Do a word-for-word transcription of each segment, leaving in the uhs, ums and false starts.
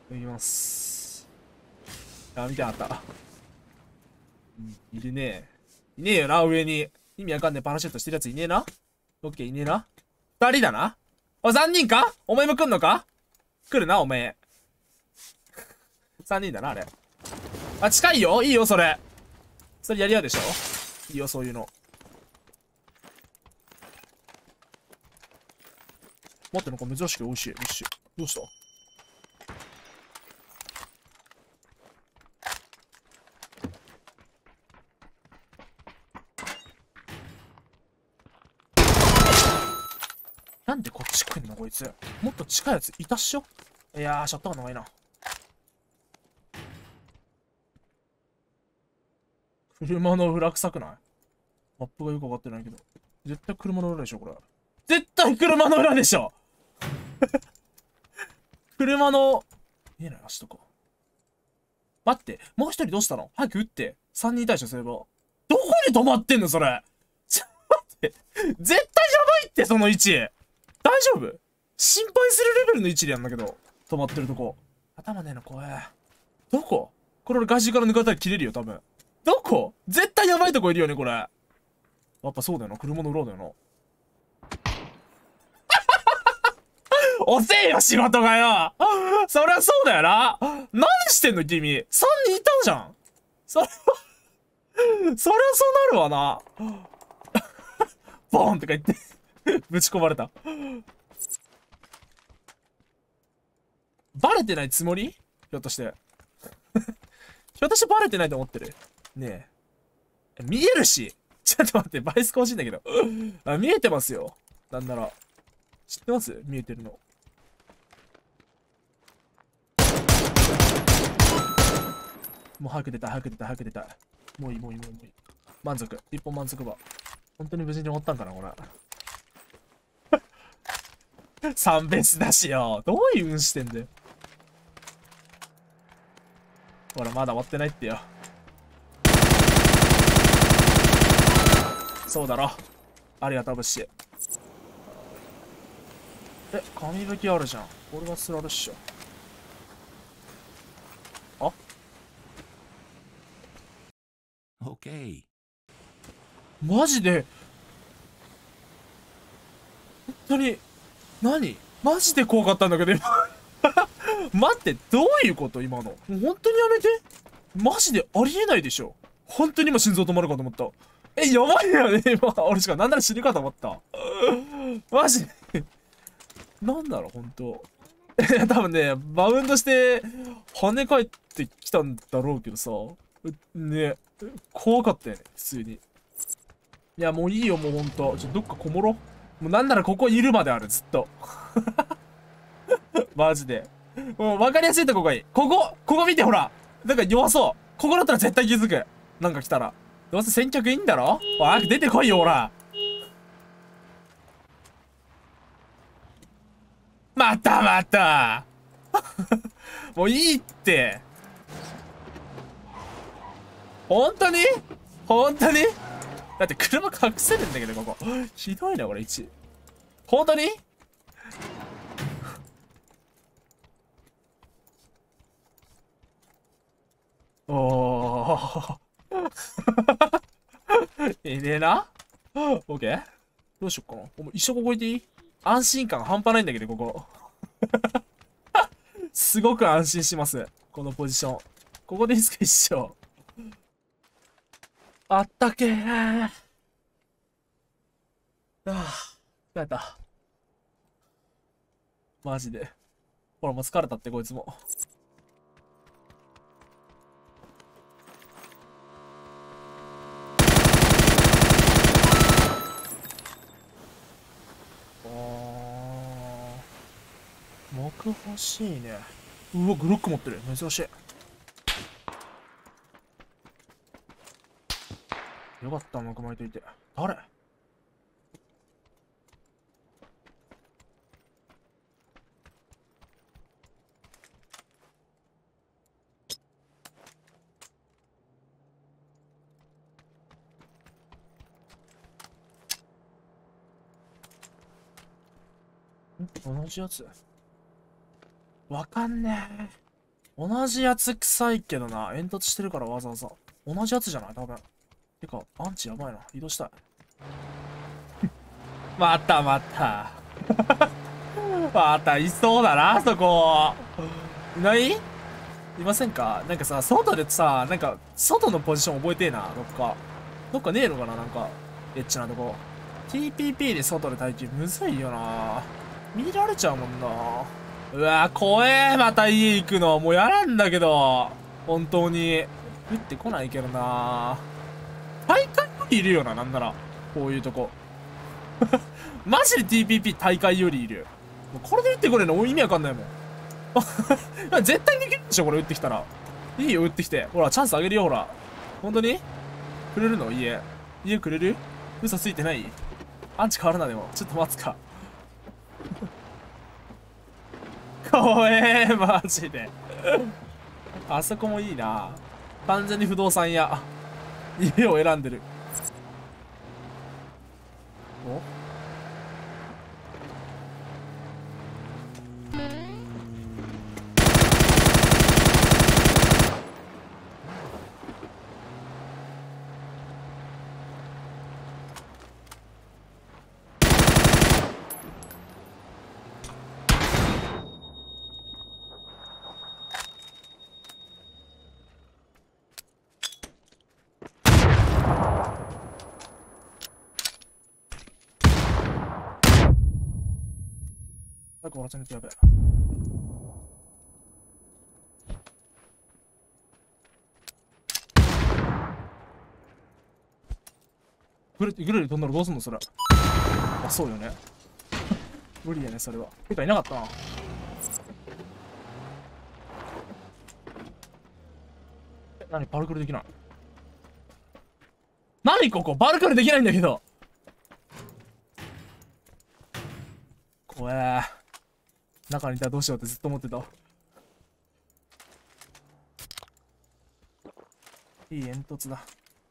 いきます。あ、見てなかった。うん、いるね。いねえよな、上に。意味わかんねえパラシュートしてるやついねえな。オッケー、いねえな。二人だな。お、三人かお前も来んのか来るな、お前。三人だな、あれ。あ、近いよいいよ、それ。それやり合うでしょいいよ、そういうの。待って、なんか珍しく美味しい。美味しい。どうしたなんでこっち来んのこいつ。もっと近いやついたっしょ。いやー、シャットガンの方がいいな。車の裏臭くない？マップがよくわかってないけど。絶対車の裏でしょ、これ。絶対車の裏でしょ車の、見えない足とか。待って、もう一人どうしたの？早く撃って。三人対処すれば。どこに止まってんのそれ。ちょっと待って。絶対やばいって、その位置。大丈夫？心配するレベルの位置でやんだけど。止まってるとこ。頭ねえの怖え。どこ？これ俺外周から抜かれたら切れるよ、多分。どこ？絶対やばいとこいるよね、これ。やっぱそうだよな。車の裏だよな。遅えよ、仕事がよ。そりゃそうだよな。何してんの、君。さんにんいたじゃん。それはそりゃそうなるわな。ボーンとか言ってぶち込まれた。バレてないつもり？ひょっとして。ひょっとしてバレてないと思ってる？ねえ。見えるし。ちょっと待って、バイス欲しいんだけど。あ、見えてますよ。なんなら。知ってます？見えてるの。もう早く出たい、早く出たい、早く出たい。もういい、もういい、もういい。満足。一本満足ば。本当に無事に終わったんかな、これ。さんベースだしよ。どういう運してんだよ。ほら、まだ終わってないってよ。そうだろ。ありがとう、ブッシュ。え、紙吹きあるじゃん。これはスラルっしょ。あ？ Okay. マジで本当に、何マジで怖かったんだけど、今。待って、どういうこと今の。もう本当にやめて。マジでありえないでしょ。本当に今心臓止まるかと思った。え、やばいよね、今。俺しかなんなら死ぬかと思った。マジで。なんだろう、本当。いや、多分ね、バウンドして、跳ね返ってきたんだろうけどさ。ね、怖かったよね、普通に。いや、もういいよ、もうほんと。ちょ、どっかこもろ。もうなんならここいるまである、ずっと。マジで。もう分かりやすいとこがいい。ここ、ここ見てほら。なんか弱そう。ここだったら絶対気づく。なんか来たら。どうせ先客いいんだろ？おい、早く出てこいよ、ほら。またまた。もういいって。本当に？本当に？だって車隠せるんだけど、ここ。ひどいな、これ、いち。本当に？おー。いねえな？オッケー。どうしよっかな。お前一緒ここいていい？安心感半端ないんだけど、ここ。すごく安心します。このポジション。ここでいいっすか、一緒。あったけー。ああ、疲れた。マジで。ほら、もう疲れたって、こいつも。あー。木欲しいね。うわ、グロック持ってる。珍しい。よかった、木巻いといて。誰？ん同じやつわかんねえ。 同じやつ臭いけどな。煙突してるからわざわざ。同じやつじゃない多分。てか、アンチやばいな。移動したい。またまた。またいそうだな、そこ。いない？いませんか？なんかさ、外でさ、なんか、外のポジション覚えてえな、どっか。どっかねえのかな、なんか、エッチなとこ。ティーピーピー で外で待機、むずいよな。見られちゃうもんな。うわ怖え、また家行くの。もうやらんだけど。本当に。降ってこないけどな。大会よりいるよな、なんなら。こういうとこ。マジで ティーピーピー 大会よりいる。もうこれで打ってくれるの意味わかんないもん。絶対できるでしょ、これ打ってきたら。いいよ、打ってきて。ほら、チャンスあげるよ、ほら。本当にくれるの家。家くれる？嘘ついてない？アンチ変わるな、でも。ちょっと待つか。怖えー、マジで。あそこもいいな。完全に不動産屋。家を選んでる。お？早く終わらせないとやべえ。グレグレで飛んだらどうすんのそれ。あ、そうよね。無理やね、それは。てか、いなかったな。え、何パルクールできない？何ここパルクールできないんだけど。怖え。中にいたらどうしようってずっと思ってた。いい煙突だ。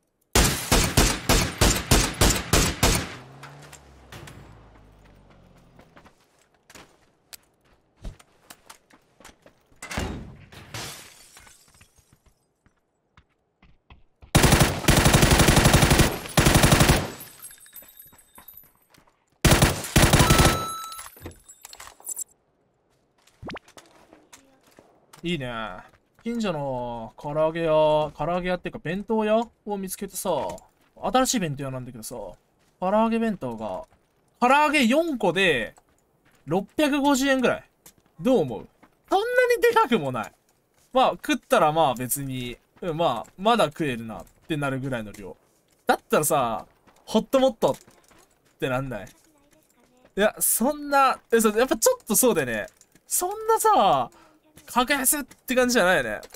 いいね。近所の唐揚げ屋、唐揚げ屋っていうか弁当屋を見つけてさ、新しい弁当屋なんだけどさ、唐揚げ弁当が、唐揚げよんこでろっぴゃくごじゅうえんぐらい。どう思う？そんなにでかくもない。まあ、食ったらまあ別に、うん、まあ、まだ食えるなってなるぐらいの量。だったらさ、ホットモットってなんない？いや、そんな、え、そう、やっぱちょっとそうだよね。そんなさ、格安って感じじゃないよね。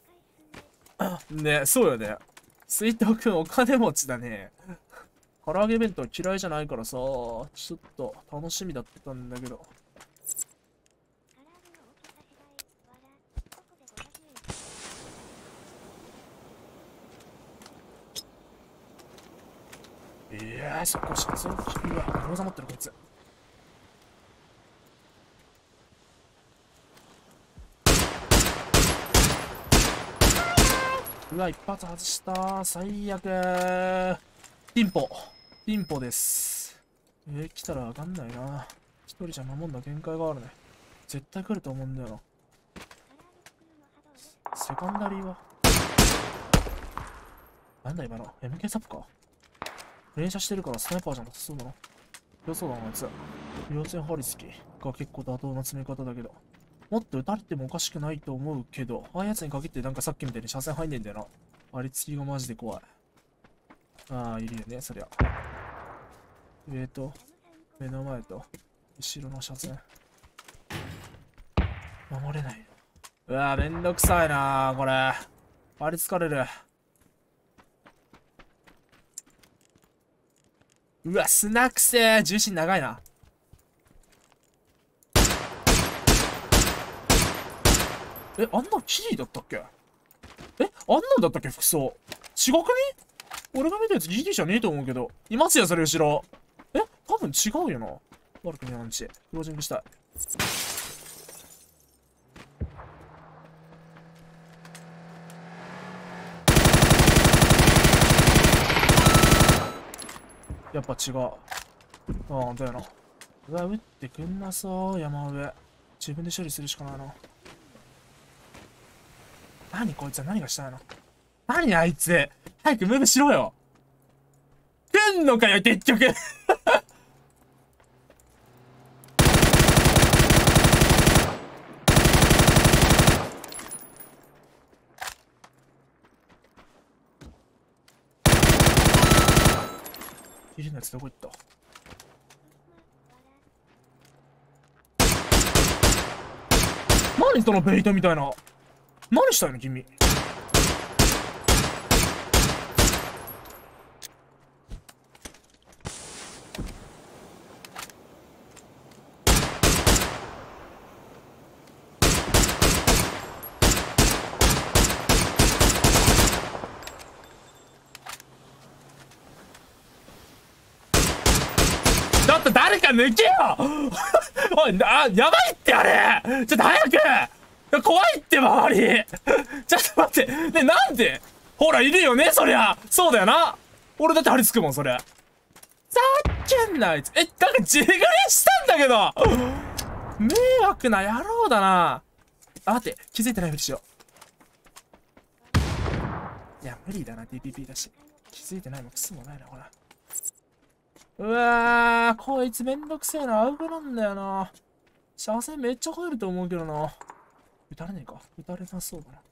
ね、そうよね。水筒くんお金持ちだね。唐揚げ弁当嫌いじゃないからさ、ちょっと楽しみだったんだけど。いやー、そこしかそれ、うわ、餃子持ってるこいつ。うわ、一発外した。最悪。ピンポ。ピンポです。えー、来たらわかんないな。一人じゃ守んな限界があるね。絶対来ると思うんだよな。セカンダリーはなんだ今の エムケー サップか。連射してるからスナイパーじゃなさそうだな。強そうだな、あいつ。両線ハリスキが結構妥当な詰め方だけど。もっと撃たれてもおかしくないと思うけど、ああいうやつに限ってなんかさっきみたいに車線入んねえんだよな。ありつきがマジで怖い。ああ、いるよね、そりゃ。上と、目の前と、後ろの車線。守れない。うわぁ、めんどくさいなぁ、これ。ありつかれる。うわ、砂くせー。重心長いな。え、あんなキリだったっけ？え、あんなんだったっけ服装。違くね？俺が見たやつギリじゃねえと思うけど。いますよ、それ後ろ。え、多分違うよな。悪くねえアンチ。クロージングしたい。 やっぱ違う。ああ、だよな。うわ、撃ってくんなそう、山上。自分で処理するしかないな。何こいつは何がしたいの？何あいつ、早くムーブしろよ。来んのかよ、結局。いるのやつどこ行った？何そのベイトみたいな。何したいの君。ちょっと誰か抜けよ。おい、あ、やばいってあれ。ちょっと早く。怖いって周り。ちょっと待って。ね、なんで？ほら、いるよね、そりゃ。そうだよな。俺だって張り付くもん、それ。ざけんな、あいつ。え、なんか自撮りしたんだけど。迷惑な野郎だな。あ、待って、気づいてないふりしよう。いや、無理だな、ティーピーピー だし。気づいてないもクソもないな、ほら。うわー、こいつめんどくせえな。アウフなんだよな。車線めっちゃ入ると思うけどな。撃たれねえか。撃たれなそうだな。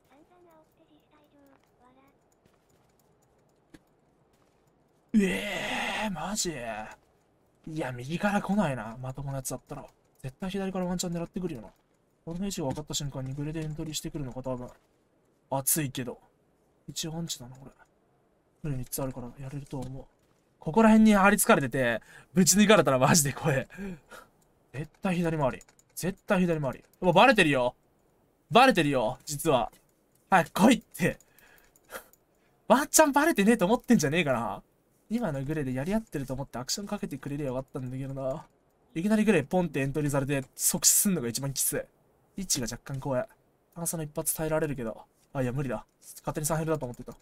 うえー、マジ。いや、右から来ないな。まともなやつだったら。絶対左からワンチャン狙ってくるよな。俺の位置が分かった瞬間にグレでエントリーしてくるのか、多分。熱いけど。一応アンチだな、これ。グレみっつあるからやれると思う。ここら辺に張り付かれてて、ぶち抜かれたらマジで怖え。絶対左回り。絶対左回り。もうバレてるよ。バレてるよ、実は。早く来いって。ワンチャンバレてねえと思ってんじゃねえかな。今のグレでやり合ってると思ってアクションかけてくれりゃよかったんだけどな。いきなりグレポンってエントリーされて即死すんのが一番きつい。位置が若干怖い。炭素の一発耐えられるけど。あ、いや無理だ。勝手にさんヘルだと思ってた。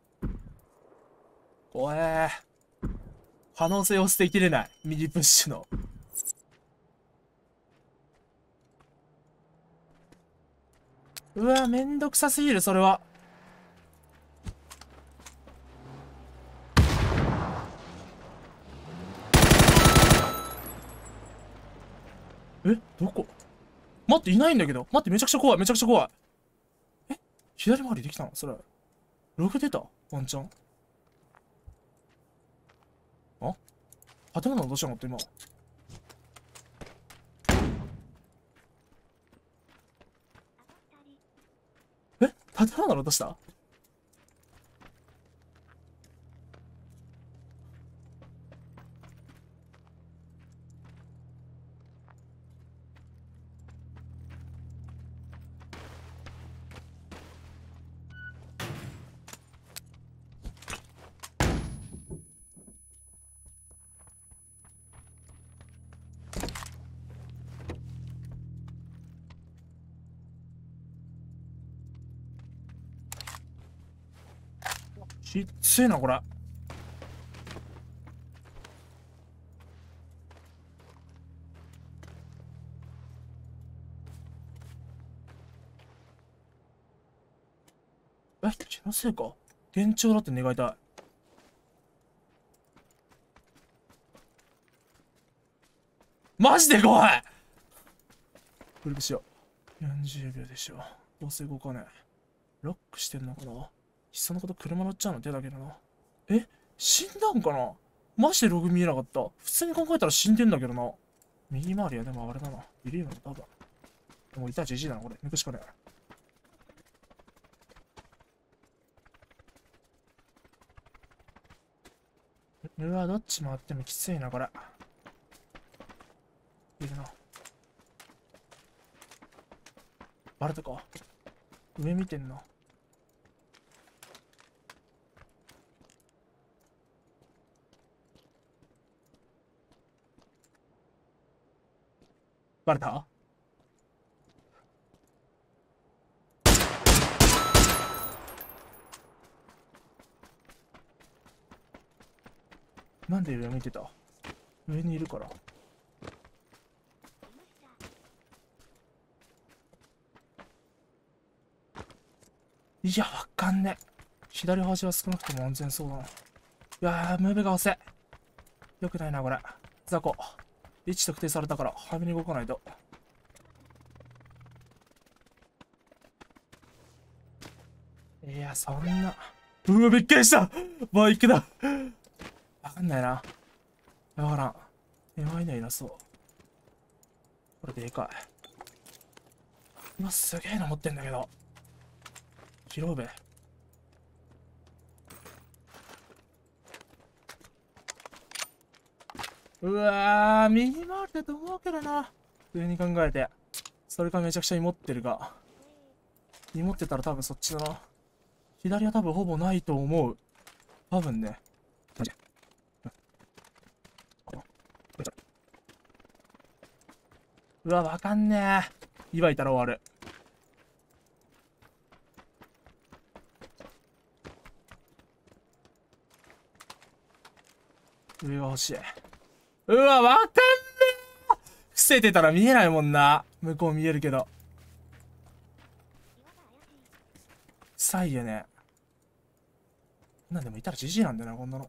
怖え。可能性を捨てきれない。右プッシュの。うわ、めんどくさすぎる、それは。え、どこ？待って、いないんだけど。待って、めちゃくちゃ怖い、めちゃくちゃ怖い。え、左回りできたのそれ。ログ出たワンチャン。あ、建物どうしたのって今。え、建物落とした？きっついな、これ。え、気のせいか。幻聴だって願いたい。マジで怖い。フルブしよう。よんじゅうびょうでしょ。どうせ動かねえ。ロックしてんのかな。いっそのこと車乗っちゃうの手だけどな。え、死んだんかな。マジでログ見えなかった。普通に考えたら死んでんだけどな。右回りはでもあれだな。いるよな、多分。でもいたらじじいだな、これ。抜くしかねえ。うわ、どっち回ってもきついな、これ。いるな。バレたか。上見てんな。バレた？ なんで上向いてた？上にいるから。いや、わかんねえ。左端は少なくとも安全そうだな。いやー、ムーブが遅い。よくないな、これ。雑魚。位置特定されたから、早めに動かないと。いや、そんな。うわ、びっくりした。バイクだ。わかんないな。わからん。手前にはいなそう。これでかい。今すげえの持ってんだけど。拾うべ。うわー、右回りだと思うけどな。普通に考えて。それかめちゃくちゃ芋ってるが。芋ってたら多分そっちだな。左は多分ほぼないと思う。多分ね。マジ。うわ、わかんねえ。今いたら終わる。上が欲しい。うわ、わかんねえ。伏せてたら見えないもんな。向こう見えるけど。臭いよね。なんでもいたらじじいなんだよな、こんなの。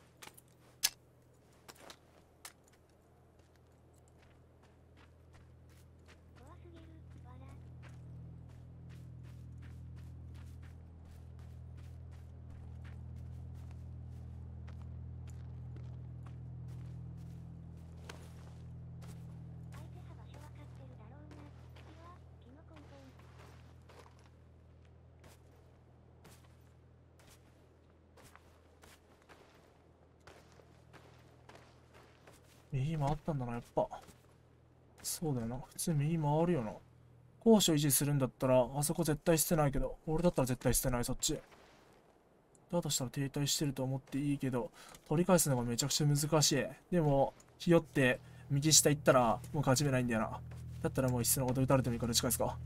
右回ったんだな、やっぱ。そうだよな。普通右回るよな。高所維持するんだったら、あそこ絶対捨てないけど、俺だったら絶対捨てない、そっち。だとしたら停滞してると思っていいけど、取り返すのがめちゃくちゃ難しい。でも、ひよって、右下行ったら、もう勝ち目ないんだよな。だったらもう一斉のこと打たれてもいいから打ち返すか。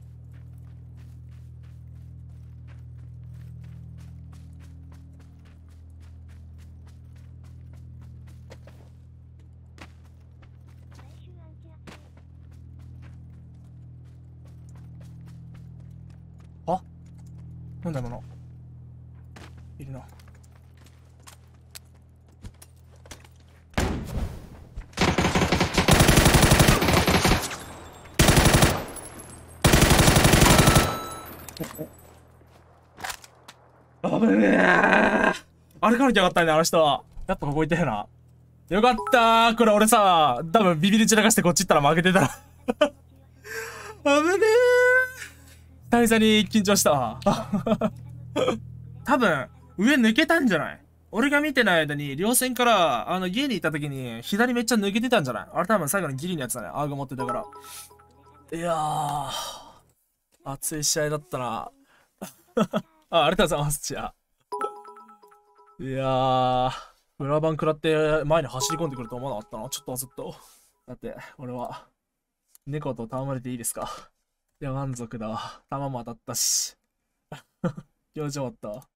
あ、なんだろうな。いるな。危ねえ。歩かなきゃよかったんだ、あの人は。やっぱここいたよな。よかったー。これ俺さ、多分ビビり散らかしてこっち行ったら負けてた。危ねえ。久々に緊張したわ。多分、上抜けたんじゃない？俺が見てない間に、稜線から、あの、家にいた時に、左めっちゃ抜けてたんじゃない？あれ多分最後のギリのやつだね。アーグ持ってたから。いやー、熱い試合だったな。あ、ありがとうございます、チア。いやー、裏番食らって前に走り込んでくると思わなかったな。ちょっと焦った。だって、俺は、猫と戯れていいですか？いや、満足だわ。弾も当たったし。気持ちよかったわ。